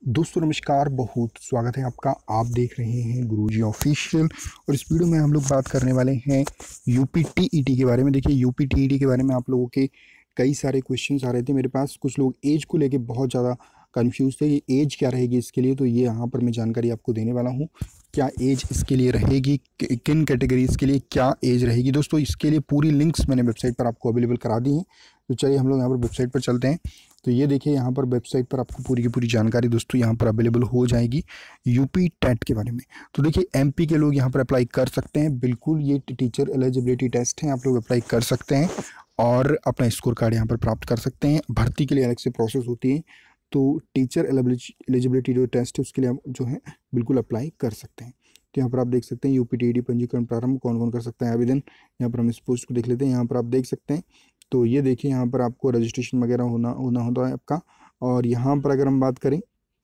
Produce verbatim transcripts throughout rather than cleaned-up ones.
दोस्तों नमस्कार, बहुत स्वागत है आपका। आप देख रहे हैं गुरुजी ऑफिशियल और इस वीडियो में हम लोग बात करने वाले हैं यूपी टीईटी के बारे में। देखिए, यूपी टीईटी के बारे में आप लोगों के कई सारे क्वेश्चंस आ रहे थे मेरे पास। कुछ लोग एज को लेके बहुत ज़्यादा कंफ्यूज थे, ये एज क्या रहेगी इसके लिए। तो ये यहाँ पर मैं जानकारी आपको देने वाला हूँ, क्या एज इसके लिए रहेगी, किन कैटेगरीज के लिए क्या एज रहेगी। दोस्तों इसके लिए पूरी लिंक्स मैंने वेबसाइट पर आपको अवेलेबल करा दी हैं। तो चलिए हम लोग यहाँ पर वेबसाइट पर चलते हैं। तो ये देखिए, यहाँ पर वेबसाइट पर आपको पूरी की पूरी जानकारी दोस्तों यहाँ पर अवेलेबल हो जाएगी यूपी टेट के बारे में। तो देखिए, एमपी के लोग यहाँ पर अप्लाई कर सकते हैं। बिल्कुल ये टीचर एलिजिबिलिटी टेस्ट है, आप लोग अप्लाई कर सकते हैं और अपना स्कोर कार्ड यहाँ पर प्राप्त कर सकते हैं। भर्ती के लिए अलग से प्रोसेस होती है, तो टीचर एलिजिबिलिटी जो टेस्ट है उसके लिए आप जो है बिल्कुल अप्लाई कर सकते हैं। तो यहाँ पर आप देख सकते हैं यूपी टीईटी पंजीकरण प्रारंभ कौन कौन कर सकता है आवेदन। यहाँ पर हम इस पोस्ट को देख लेते हैं। यहाँ पर आप देख सकते हैं, तो ये देखिए यहाँ पर आपको रजिस्ट्रेशन वगैरह होना होना होता है आपका। और यहाँ पर अगर हम बात करें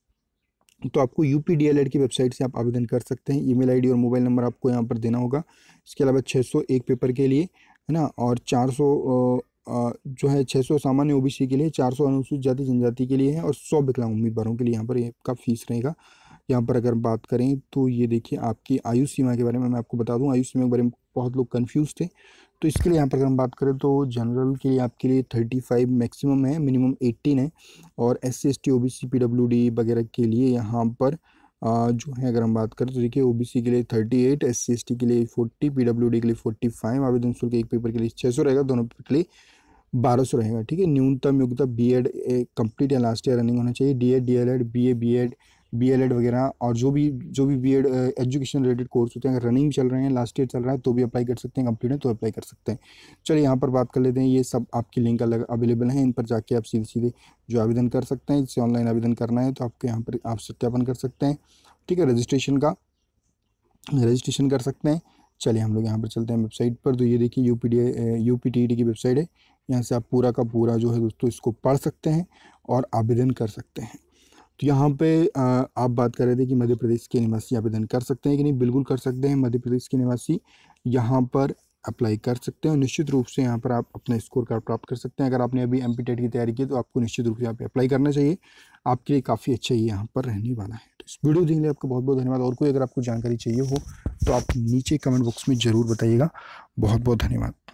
तो आपको यूपी डीएलएड की वेबसाइट से आप आवेदन कर सकते हैं। ईमेल आईडी और मोबाइल नंबर आपको यहाँ पर देना होगा। इसके अलावा छः सौ एक पेपर के लिए है ना, और चार सौ जो है छः सौ सामान्य ओबीसी के लिए, चार सौ अनुसूचित जाति जनजाति के लिए है और सौ विकलांग उम्मीदवारों के लिए यहाँ पर ये का फीस रहेगा। यहाँ पर अगर बात करें तो ये देखिए, आपकी आयु सीमा के बारे में मैं आपको बता दूं। आयु सीमा के बारे में बहुत लोग कंफ्यूज थे, तो इसके लिए यहाँ पर अगर हम बात करें तो जनरल के लिए आपके लिए थर्टी फाइव मैक्सिमम है, मिनिमम एटीन है। और S C S T O B C P W D वगैरह के लिए यहाँ पर आ, जो है अगर हम बात करें तो देखिए, ओबीसी के लिए thirty eight, S C S T के लिए फोर्टी, पी डब्ल्यू डी के लिए फोर्टी फाइव। आवेदन शुल्क एक पेपर के लिए छः सौ रहेगा, दोनों पेपर के लिए बारह सौ रहेगा। ठीक है। न्यूनतम योग्यता बी एड कंप्लीट या लास्ट ईयर रनिंग होना चाहिए। D Ed, D L Ed, B A, B Ed, B L Ed वगैरह और जो भी जो भी B Ed education related course होते हैं, अगर रनिंग चल रहे हैं, लास्ट ईयर चल रहा है तो भी अप्लाई कर सकते हैं, कंप्लीट है तो अप्लाई कर सकते हैं। चलिए यहाँ पर बात कर लेते हैं। ये सब आपकी लिंक अलग अवेलेबल हैं, इन पर जाके आप सीधे सीधे जो आवेदन कर सकते हैं। इससे ऑनलाइन आवेदन करना है तो आपके यहाँ पर आप सत्यापन कर सकते हैं। ठीक है, रजिस्ट्रेशन का रजिस्ट्रेशन कर सकते हैं। चलिए हम लोग यहाँ पर चलते हैं वेबसाइट पर। तो ये देखिए, यूपी डी यूपी टीईटी की वेबसाइट है। यहाँ से आप पूरा का पूरा जो है दोस्तों इसको पढ़ सकते हैं और आवेदन कर सकते हैं। तो यहाँ पे आप बात कर रहे थे कि मध्य प्रदेश के निवासी आवेदन कर सकते हैं कि नहीं। बिल्कुल कर सकते हैं। मध्य प्रदेश के निवासी यहाँ पर अप्लाई कर सकते हैं और निश्चित रूप से यहाँ पर आप अपना स्कोर कार्ड प्राप्त कर सकते हैं। अगर आपने अभी एमपी टेट की तैयारी की तो आपको निश्चित रूप से यहाँ पे अप्लाई करना चाहिए। आपके लिए काफ़ी अच्छा ये यहाँ पर रहने वाला है। तो इस वीडियो देखने के लिए आपका बहुत बहुत धन्यवाद। और कोई अगर आपको जानकारी चाहिए हो तो आप नीचे कमेंट बॉक्स में ज़रूर बताइएगा। बहुत बहुत धन्यवाद।